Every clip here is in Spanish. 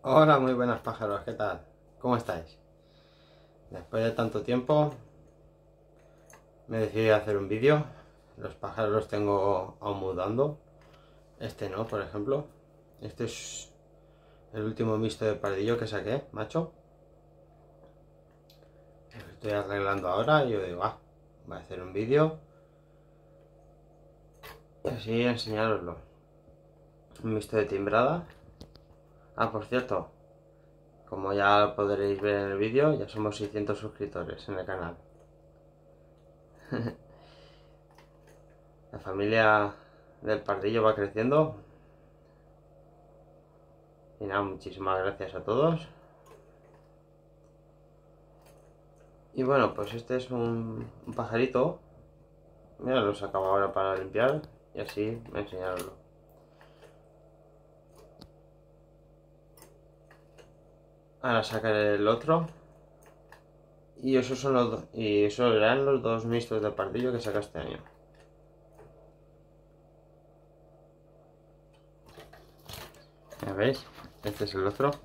Hola, muy buenas pájaros, ¿qué tal? ¿Cómo estáis? Después de tanto tiempo me decidí a hacer un vídeo. Los pájaros los tengo aún mudando. Este no, por ejemplo. Este es el último mixto de pardillo que saqué, macho. Lo estoy arreglando ahora y yo digo, voy a hacer un vídeo y así enseñaroslo. Un mixto de timbrada. Por cierto, como ya podréis ver en el vídeo, ya somos 600 suscriptores en el canal. La familia del pardillo va creciendo. Y nada, muchísimas gracias a todos. Y bueno, pues este es un pajarito. Mira, lo sacaba ahora para limpiar y así me enseñaroslo. Ahora sacaré el otro. Y esos son y esos eran los dos mixtos de pardillo que saca este año. ¿Ya veis? Este es el otro.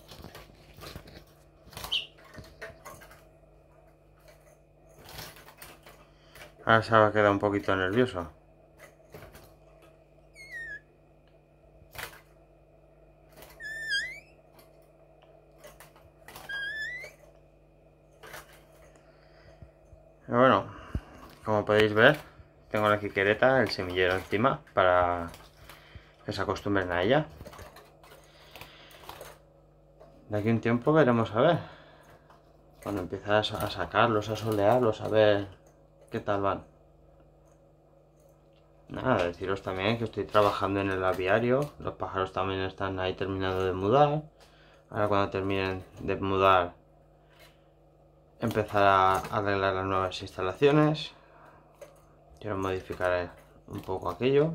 Ahora se va a quedar un poquito nervioso. Pero bueno, como podéis ver, tengo la quiquereta, el semillero encima para que se acostumbren a ella. De aquí a un tiempo veremos a ver. Cuando empiezas a sacarlos, a solearlos, a ver qué tal van. Nada, deciros también que estoy trabajando en el aviario. Los pájaros también están ahí terminando de mudar. Ahora cuando terminen de mudar empezar a arreglar las nuevas instalaciones. Quiero modificar un poco aquello.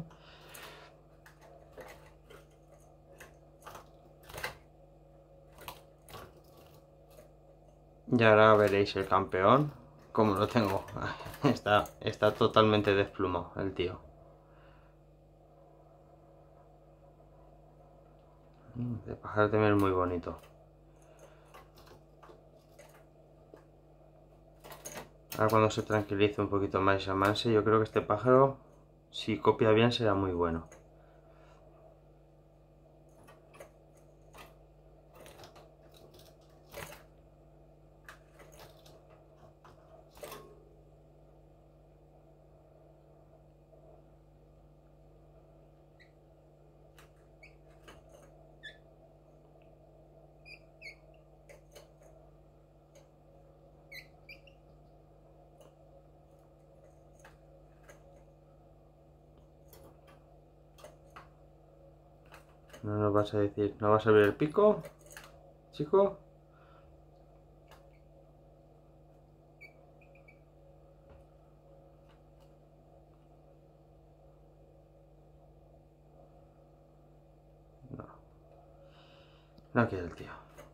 Y ahora veréis el campeón. Como lo tengo. Está totalmente desplumado el tío. El pájaro también es muy bonito. Ahora cuando se tranquilice un poquito más y se amanse, yo creo que este pájaro, si copia bien, será muy bueno. No nos vas a decir, ¿no vas a ver el pico, chico? No, no quiere el tío.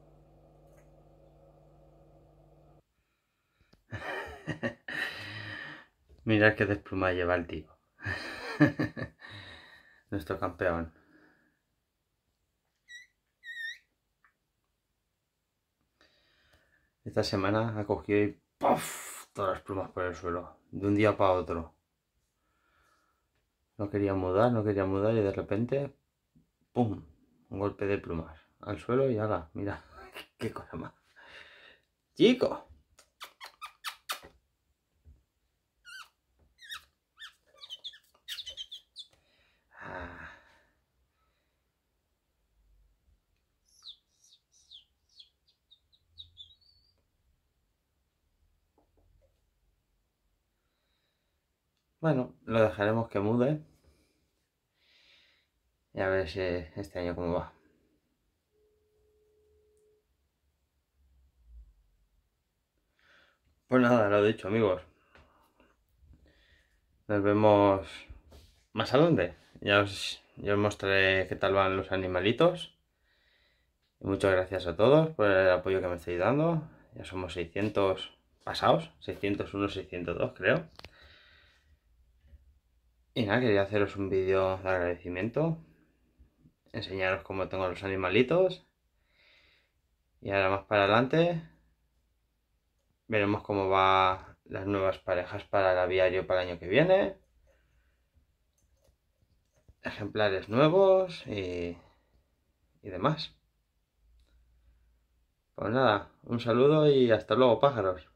Mirad qué despluma lleva el tío. Nuestro campeón. Esta semana ha cogido y ¡puff! Todas las plumas por el suelo. De un día para otro. No quería mudar y de repente ¡pum! Un golpe de plumas al suelo y haga, mira, qué cosa más. ¡Chico! Ah. Bueno, lo dejaremos que mude. Y a ver si este año cómo va. Pues nada, lo dicho, amigos. Nos vemos más adelante. Ya os mostraré qué tal van los animalitos. Y muchas gracias a todos por el apoyo que me estáis dando. Ya somos 600 pasados. 601, 602 creo. Y nada, quería haceros un vídeo de agradecimiento. Enseñaros cómo tengo los animalitos. Y ahora más para adelante veremos cómo va las nuevas parejas para el aviario para el año que viene. Ejemplares nuevos y demás. Pues nada, un saludo y hasta luego, pájaros.